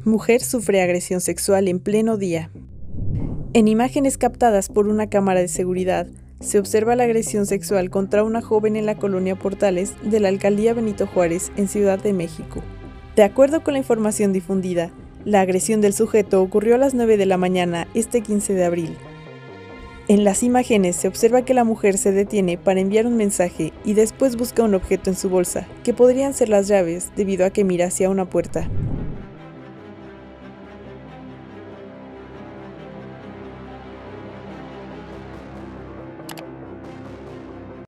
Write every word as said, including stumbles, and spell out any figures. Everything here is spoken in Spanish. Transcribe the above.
Mujer sufre agresión sexual en pleno día. En imágenes captadas por una cámara de seguridad, se observa la agresión sexual contra una joven en la colonia Portales de la alcaldía Benito Juárez, en Ciudad de México. De acuerdo con la información difundida, la agresión del sujeto ocurrió a las nueve de la mañana este quince de abril. En las imágenes se observa que la mujer se detiene para enviar un mensaje y después busca un objeto en su bolsa, que podrían ser las llaves debido a que mira hacia una puerta.